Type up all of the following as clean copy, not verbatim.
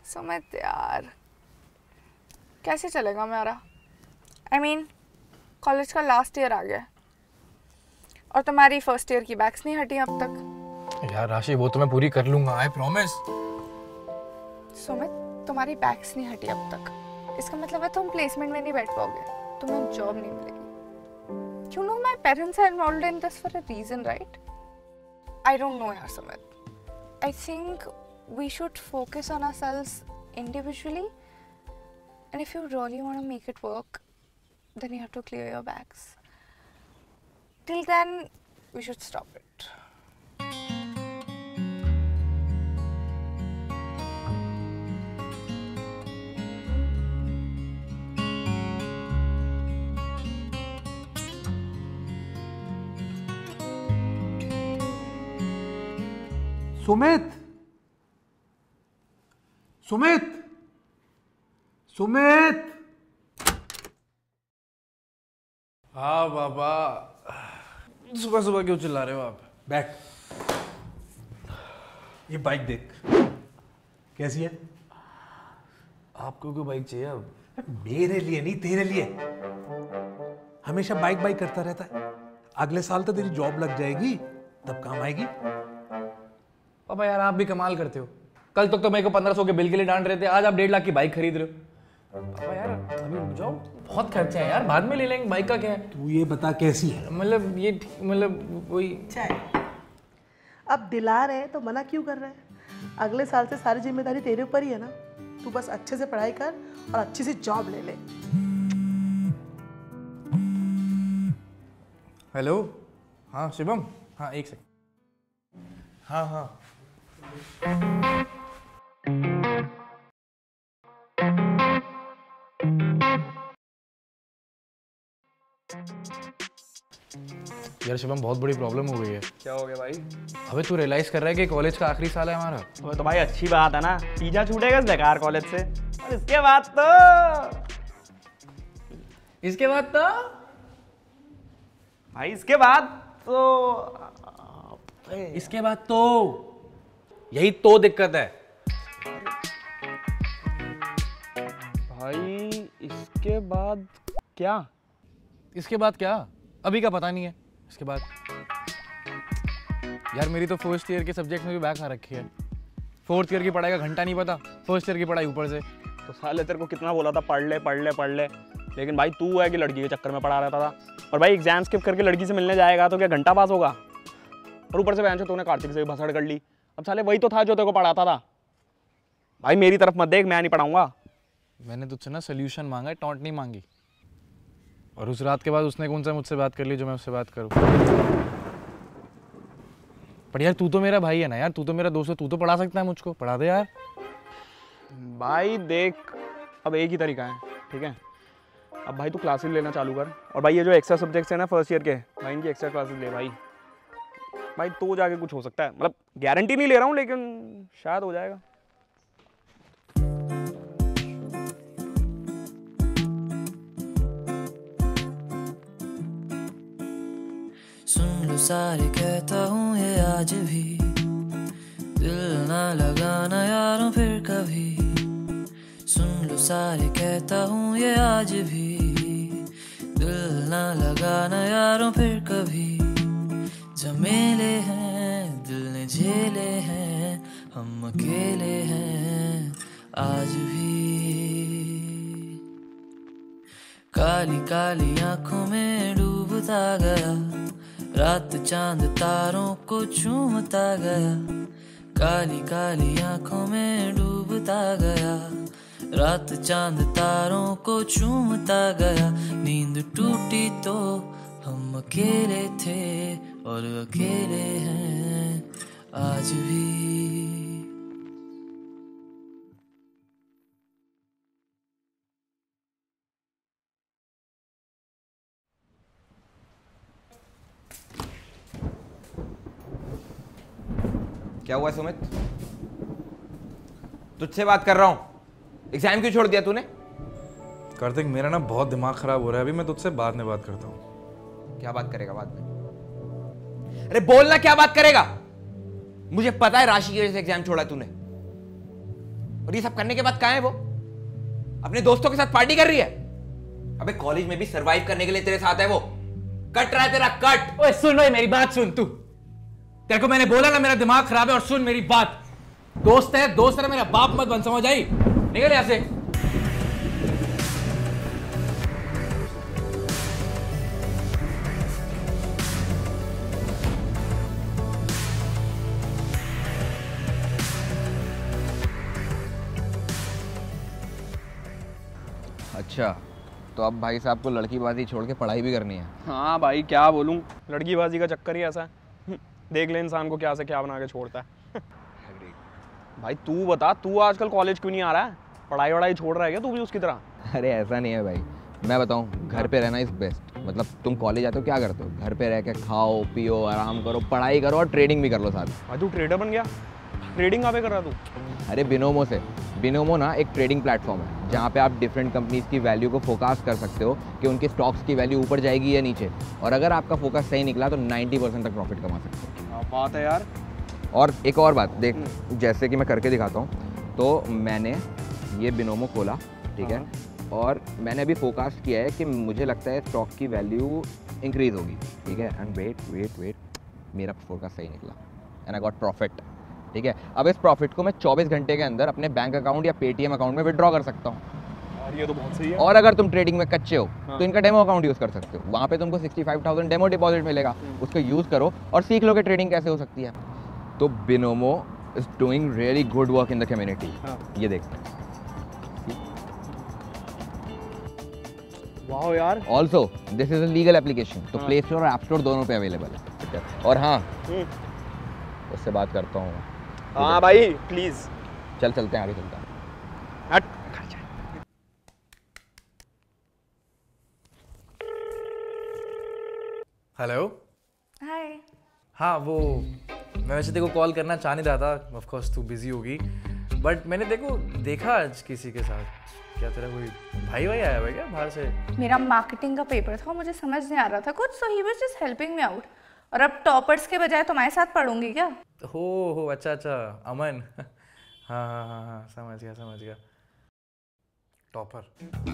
सुमित यार, कैसे चलेगा मेरा? I mean, कॉलेज का लास्ट ईयर आ गया और तुम्हारी फर्स्ट ईयर की बैक्स नहीं हटी अब तक। यार राशि, वो तो मैं पूरी कर लूंगा, आई प्रॉमिस। सुमित, तुम्हारी बैक्स नहीं हटी अब तक, इसका मतलब है तुम प्लेसमेंट में नहीं बैठ पाओगे, तुम्हें जॉब नहीं मिलेगी। You know my parents are involved in this for a reason, right? I don't know यार Sumit. I think we should focus on ourselves individually, and if you really want to make it work, then you have to clear your bags. Till then, we should stop it. Sumit, Sumit, Sumit. हाँ बाबा, सुबह सुबह क्यों चिल्ला रहे हो आप? बैठ। ये बाइक देख, कैसी है? आपको क्यों बाइक चाहिए अब? मेरे लिए नहीं, तेरे लिए। हमेशा बाइक बाइक करता रहता है। अगले साल तो तेरी जॉब लग जाएगी, तब काम आएगी। पापा यार, आप भी कमाल करते हो। कल तक तो मेरे को 1500 के बिल के लिए डांट रहे थे, आज आप 1.5 लाख की बाइक खरीद रहे हो। पापा यार अभी रुक जाओ, बहुत खर्चा है यार, बाद में ले लेंगे, बाइक का क्या है? तू ये बता कैसी है? मतलब ये मतलब वही। अब दिला रहे हैं तो मना क्यों कर रहे हैं? अगले साल से सारी जिम्मेदारी तेरे ऊपर ही है ना। तू बस अच्छे से पढ़ाई कर और अच्छी सी जॉब ले ले। हेलो, हाँ शिवम, हाँ एक सेकंड। हाँ हाँ यार शिवम, बहुत बड़ी प्रॉब्लम हो गई है। क्या हो गया भाई? अबे तू रियलाइज कर रहा है कि कॉलेज का आखिरी साल है हमारा। तो भाई अच्छी बात है ना, पीछा छूटेगा इस बेकार कॉलेज से। और इसके बाद भाई इसके बाद तो यही तो दिक्कत है भाई। इसके बाद क्या? इसके बाद क्या अभी का पता नहीं है। इसके बाद यार मेरी तो फर्स्ट ईयर के सब्जेक्ट में भी बैक आ रखी है। फोर्थ ईयर की पढ़ाई का घंटा नहीं पता, फर्स्ट ईयर की पढ़ाई ऊपर से। तो साले तेरे को कितना बोला था पढ़ ले पढ़ ले पढ़ ले, लेकिन भाई तू है कि लड़की के चक्कर में पढ़ा रहता था। और भाई एग्जाम स्किप करके लड़की से मिलने जाएगा तो क्या घंटा पास होगा? और ऊपर से बहन से तूने कार्तिक से भी भसड़ कर ली। अब साले वही तो था जो तेरे को पढ़ाता था। भाई मेरी तरफ मत देख, मैं नहीं पढ़ाऊंगा। मैंने तुझसे ना सोल्यूशन मांगा है, टॉन्ट नहीं मांगी। और उस रात के बाद उसने कौन सा मुझसे बात कर ली जो मैं उससे बात करूं? पर यार तू तो मेरा भाई है ना यार, तू तो मेरा दोस्त है, तू तो पढ़ा सकता है मुझको, पढ़ा दे यार। भाई देख, अब एक ही तरीका है, ठीक है? अब भाई तू क्लासेस लेना चालू कर। और भाई ये जो एक्स्ट्रा सब्जेक्ट्स है ना फर्स्ट ईयर के, भाई इनकी एक्स्ट्रा क्लासेस ले भाई। भाई तो जाके कुछ हो सकता है, मतलब गारंटी नहीं ले रहा हूँ लेकिन शायद हो जाएगा। सुन लो सारे कहता हूँ ये आज भी, दिल ना लगाना यारों फिर कभी। सुन लो सारे कहता हूँ ये आज भी, दिल ना लगाना यारों फिर कभी। झमेले हैं दिल ने झेले हैं, हम अकेले हैं आज भी। काली काली आंखों में डूबता गया, रात चांद तारों को चूमता गया। काली काली आंखों में डूबता गया, रात चांद तारों को चूमता गया। नींद टूटी तो हम अकेले थे और अकेले हैं आज भी। क्या हुआ सुमित? तुझसे बात कर रहा हूं। एग्जाम क्यों छोड़ दिया तूने? कार्तिक मेरा ना बहुत दिमाग खराब हो रहा है, अभी मैं तुझसे बाद में बात करता हूँ। क्या बात करेगा बाद में? अरे बोलना, क्या बात करेगा? मुझे पता है राशि की वजह से एग्जाम छोड़ा तूने। और ये सब करने के बाद कहाँ है वो? अपने दोस्तों के साथ पार्टी कर रही है। अबे कॉलेज में भी सरवाइव करने के लिए तेरे साथ है वो। कट रहा है तेरा कट। ओए सुन भाई, मेरी बात सुन तू। तेरे को मैंने बोला ना मेरा दिमाग खराब है, और सुन मेरी बात। दोस्त है मेरा बाप मत बन, समझ आई? निकल यहां से। अच्छा, तो अब भाई साहब को लड़कीबाजी छोड़ के पढ़ाई भी करनी है। हाँ भाई क्या बोलूँ, लड़कीबाजी का चक्कर ही ऐसा है। देख ले इंसान को क्या से क्या बना के छोड़ता है। भाई तू बता, तू आजकल कॉलेज क्यों नहीं आ रहा है? पढ़ाई वढ़ाई छोड़ रहा है क्या तू भी उसकी तरह? अरे ऐसा नहीं है भाई, मैं बताऊँ, घर पे रहना इज बेस्ट। मतलब तुम कॉलेज आते हो, क्या करते हो? घर पे रह के खाओ पियो आराम करो, पढ़ाई करो और ट्रेडिंग भी कर लो साथ में। भाई तू ट्रेडर बन गया? ट्रेडिंग कहाँ पे कर रहा तू? अरे बिनोमो से। बिनोमो ना एक ट्रेडिंग प्लेटफॉर्म है जहाँ पे आप डिफरेंट कंपनीज की वैल्यू को फोकस कर सकते हो कि उनके स्टॉक्स की वैल्यू ऊपर जाएगी या नीचे, और अगर आपका फोकस सही निकला तो 90% तक प्रॉफिट कमा सकते हो। क्या बात है यार। और एक और बात देख, जैसे कि मैं करके दिखाता हूँ। तो मैंने ये बिनोमो खोला, ठीक है, और मैंने अभी फोकस किया है कि मुझे लगता है स्टॉक की वैल्यू इंक्रीज होगी, ठीक है, एंड वेट मेरा फोकस सही निकला एंड आई गॉट प्रॉफिट, ठीक है। अब इस प्रॉफिट को मैं 24 घंटे के अंदर अपने बैंक अकाउंट या पेटीएम अकाउंट में विड्रॉ कर सकता हूँ। यार ये तो बहुत सही है। और अगर तुम ट्रेडिंग में कच्चे हो तो इनका डेमो अकाउंट यूज़ कर सकते हो। वहाँ पे तुमको 65,000 डेमो डिपॉजिट मिलेगा, उसको यूज़ करो और सीख लो कि ट्रेडिंग कैसे हो सकती है। तो Binomo is doing really good work in the community. ये देख, वाह यार। Also this is a legal application, तो प्ले स्टोर और ऐप स्टोर दोनों पे अवेलेबल है। और हाँ, उससे बात करता हूँ। हाँ भाई प्लीज चलते हैं, आगे चलते हैं। हट। हेलो। हाय। हाँ वो मैं वैसे तेरे को कॉल करना चाह नहीं रहा था, ऑफ कोर्स तू बिजी होगी, बट मैंने देखा आज किसी के साथ। क्या तेरा कोई भाई आया है क्या बाहर से? मेरा मार्केटिंग का पेपर था, मुझे समझ नहीं आ रहा था कुछ, so he was just helping me out. और अब टॉपर्स के बजाय तुम्हारे साथ पढ़ूंगी क्या? हो अच्छा, अमन। हाँ, समझ गया। टॉपर।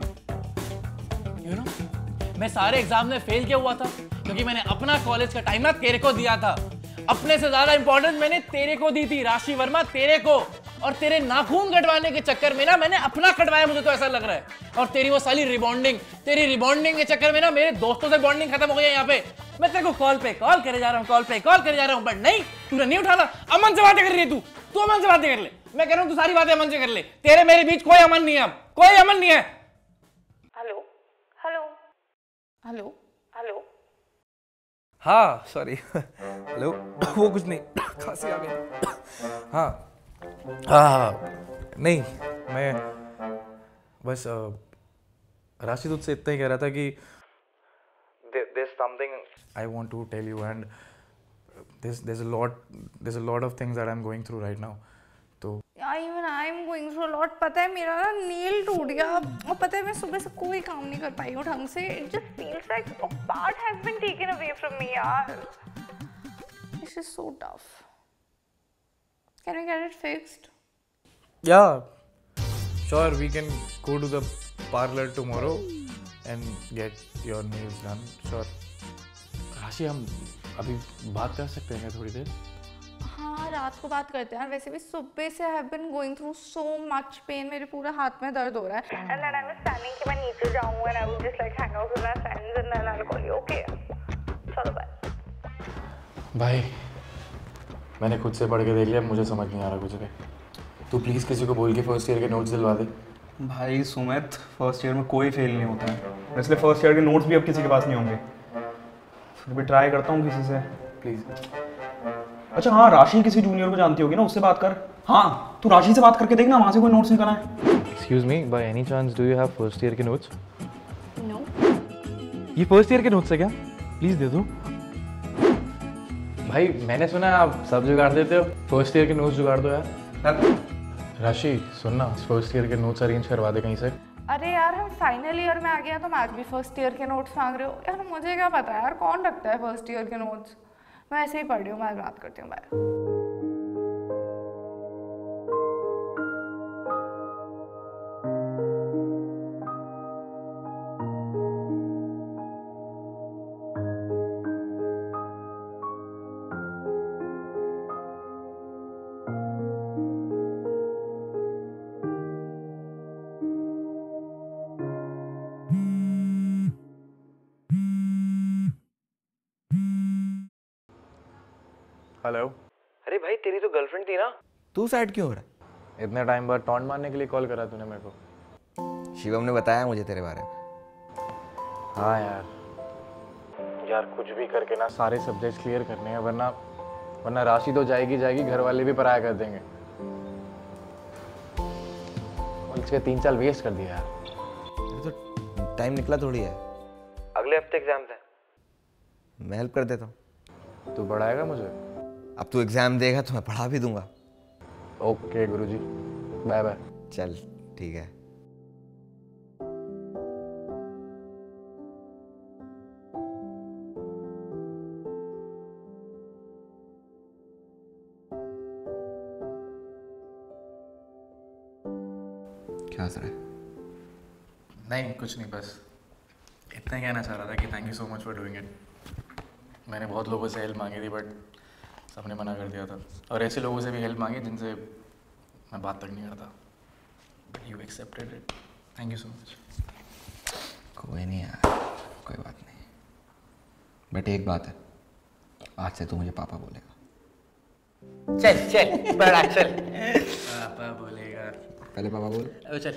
यू नो, मैं सारे एग्जाम में फेल किया हुआ था क्योंकि मैंने अपना कॉलेज का टाइम ना तेरे को दिया था। अपने से ज्यादा इंपॉर्टेंस मैंने तेरे को दी थी, राशि वर्मा, तेरे को। और तेरे नाखून कटवाने के चक्कर में ना मैंने अपना कटवाया, मुझे तो ऐसा लग रहा है। और तेरी वो साली रिबॉन्डिंग के चक्कर में ना मेरे दोस्तों से बॉन्डिंग खत्म हो गई है यहाँ पे। मैं तेरे को कॉल पे कॉल करे जा रहा हूँ, बट नहीं, तूने नहीं उठाना। अमन से बातें कर रही है तू अमन से बातें कर ले। मैं कह रहा हूँ तू सारी बातें अमन से कर ले। तेरे मेरे बीच कोई अमन नहीं है, अब कोई अमन नहीं है। हेलो। हाँ सॉरी। हेलो। वो कुछ नहीं, खांसी आ गई। हाँ नहीं, मैं बस राशि तुझसे इतना ही कह रहा था कि there's something I want to tell you, and there's a lot of things that I'm going through right now. तो Even I'm going through a lot। पता है मेरा ना नील टूट गया, और पता है मैं सुबह से कोई काम नहीं कर पाई हूँ ढंग से। It just feels like a part has been taken away from me यार। This is so tough. Can we get it fixed? yeah, sure, we can go to the parlor tomorrow and get your nails done. Sure. राशि, हम अभी बात कर सकते हैं क्या थोड़ी देर? हाँ रात को बात करते हैं। वैसे भी सुबह से I have been going through so much pain, मेरे पूरे हाथ में दर्द हो रहा है। And then I was planning कि मैं नीचे जाऊँ and I would just like hang out with my friends and then I'll call you. Okay? चलो बाय। भाई मैंने खुद से पढ़ के देख लिया, मुझे समझ नहीं आ रहा कुछ भी। तू प्लीज़ किसी को बोल के फर्स्ट ईयर के नोट्स दिलवा दे। भाई सुमित, फर्स्ट ईयर में कोई फेल नहीं होता है, इसलिए फर्स्ट ईयर के नोट्स भी अब किसी के पास नहीं होंगे। फिर भी ट्राई करता हूँ किसी से, प्लीज़। अच्छा हाँ, राशि किसी जूनियर को जानती होगी ना, उससे बात कर। हाँ तू राशि से बात करके देखना, वहाँ से कोई नोट्स निकला है। Excuse me, by any chance do you have first year के नोट्स? नो। ये फर्स्ट ईयर के नोट्स है क्या? प्लीज़ दे दो। भाई मैंने सुना है आप सब जुगाड़ देते हो, फर्स्ट ईयर के नोट्स जुगाड़ दो यार। राशि सुनना, फर्स्ट ईयर के नोट्स अरेंज करवा दे कहीं से। अरे यार हम फाइनल ईयर में आ गया, तुम आज भी फर्स्ट ईयर के नोट्स मांग रहे हो यार? मुझे क्या पता यार, कौन रखता है फर्स्ट ईयर के नोट्स? मैं ऐसे ही पढ़ रही हूँ, मैं बात करती हूँ, बाय। हेलो। अरे भाई तेरी तो गर्लफ्रेंड थी ना, तू सैड क्यों हो रहा है? इतने टाइम बाद टॉन्ट मारने के लिए कॉल करा तूने मेरे को? शिवम ने बताया मुझे तेरे बारे में। हाँ यार कुछ भी करके ना सारे सब्जेक्ट्स क्लियर करने हैं, वरना राशि तो जाएगी, घर वाले भी पराया कर देंगे। उसके 3 साल वेस्ट कर दिया यार। तो टाइम निकला थोड़ी है, अगले हफ्ते एग्जाम्स हैं, मैं हेल्प कर देता हूँ। तू पढ़ाएगा मुझे? अब तू एग्जाम देगा तो मैं पढ़ा भी दूंगा। ओके गुरुजी, बाय बाय। चल ठीक है। क्या हंस रहा है? नहीं कुछ नहीं, बस इतना ही कहना चाह रहा था कि thank you so much for doing it. मैंने बहुत लोगों से हेल्प मांगी थी बट सबने मना कर दिया था, और ऐसे लोगों से भी हेल्प मांगी जिनसे मैं बात तक नहीं करता, but you accepted it. Thank you so much. कोई नहीं यार, कोई बात नहीं। बट एक बात है, आज से तू मुझे पापा बोलेगा। चल बड़ा चल। पापा बोलेगा। पहले पापा बोल। अब चल।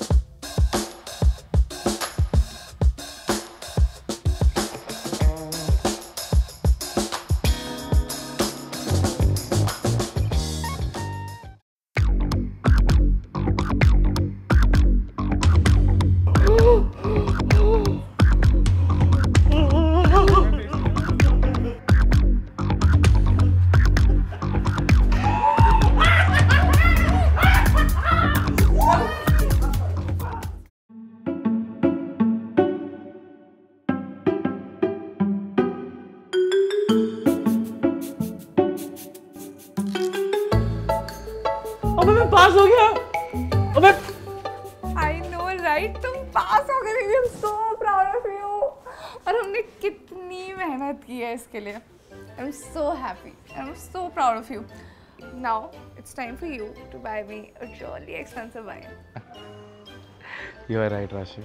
अबे मैं पास हो गया। अबे आई नो राइट, तुम पास हो गए। I am so proud of you. और हमने कितनी मेहनत की है इसके लिए। I am so happy, I am so proud of you. Now it's time for you to buy me a really expensive wine. You are right Rashi,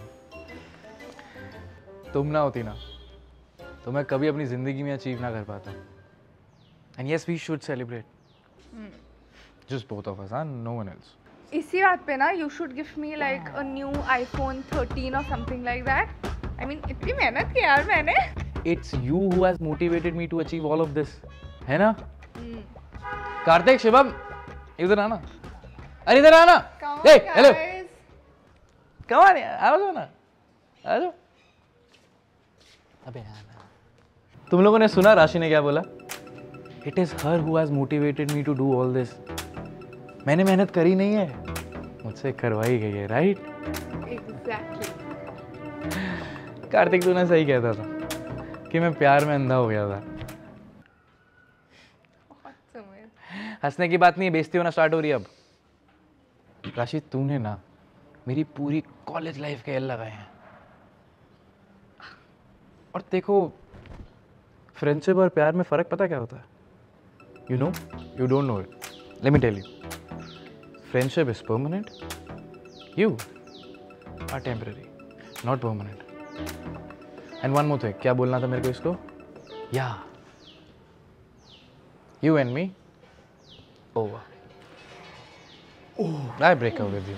तुम ना होती ना तो मैं कभी अपनी जिंदगी में अचीव ना कर पाता। And yes we should celebrate, just both of us, no one else. इसी बात पे ना you should give me like a new iPhone 13 और something like that. I mean इतनी मेहनत की यार मैंने। It's you who has motivated me to achieve all of this, है ना? कार्तिक, शिवम, इधर आना। अरे इधर आना। हे हेलो, कम ऑन यार, आ जाओ ना, आ जाओ। अबे आना। तुम लोगों ने सुना राशि ने क्या बोला? It is her who has motivated me to do all this. मैंने मेहनत करी नहीं है, मुझसे करवाई गई है, राइट? एग्जैक्टली। कार्तिक तूने सही कहता था कि मैं प्यार में अंधा हो गया था। हंसने की बात नहीं है, बेइज्जती होना स्टार्ट हो रही है अब। राशि तूने ना मेरी पूरी कॉलेज लाइफ के एल लगाए हैं। और देखो, फ्रेंडशिप और प्यार में फर्क पता क्या होता है? You know, you don't know it, let me tell you. Friendship is permanent, you are temporary, not permanent. And one more thing, क्या बोलना था मेरे को इसको? Yeah you and me over. I break up with you.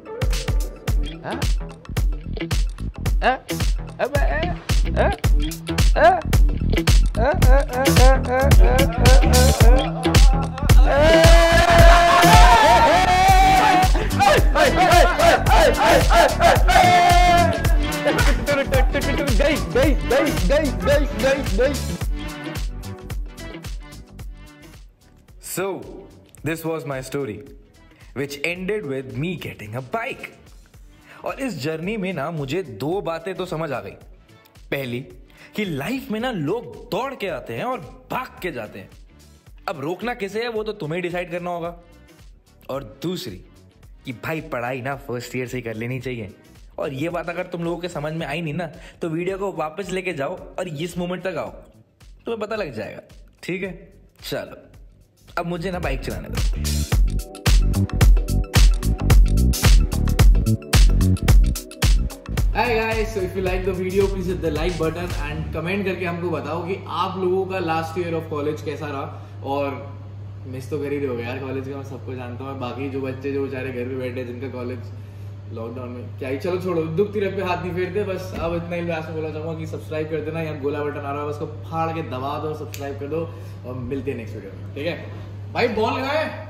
So, this was my story, which ended with me getting a bike. और इस journey में ना मुझे 2 बातें तो समझ आ गई। पहली कि लाइफ में ना लोग दौड़ के आते हैं और भाग के जाते हैं, अब रोकना किसे है वो तो तुम्हें डिसाइड करना होगा। और दूसरी कि भाई पढ़ाई ना फर्स्ट ईयर से ही कर लेनी चाहिए। और ये बात अगर तुम लोगों के समझ में आई नहीं ना तो वीडियो को वापस लेके जाओ और इस मोमेंट तक आओ, तुम्हें पता लग जाएगा। ठीक है, चलो अब मुझे ना बाइक चलाने दो। Hi guys, so if you like the video, please hit the like button and comment करके हमको बताओ कि आप लोगों का लास्ट ईयर ऑफ कॉलेज कैसा रहा। और मिस तो कर ही रहे हो यार कॉलेज का, मैं सबको जानता हूँ। बाकी जो बच्चे जो बेचारे घर पे बैठे जिनका कॉलेज लॉकडाउन में क्या ही, चलो छोड़ो, दुख तिरक पे हाथ नहीं फेरते। बस अब इतना ही लास्ट में बोला चाहूँगा कि सब्सक्राइब कर देना, यहाँ गोला बटन आ रहा है, उसको फाड़ के दबा दो, सब्सक्राइब कर दो और मिलते हैं नेक्स्ट वीडियो में, ठीक है भाई। बॉल लगाए।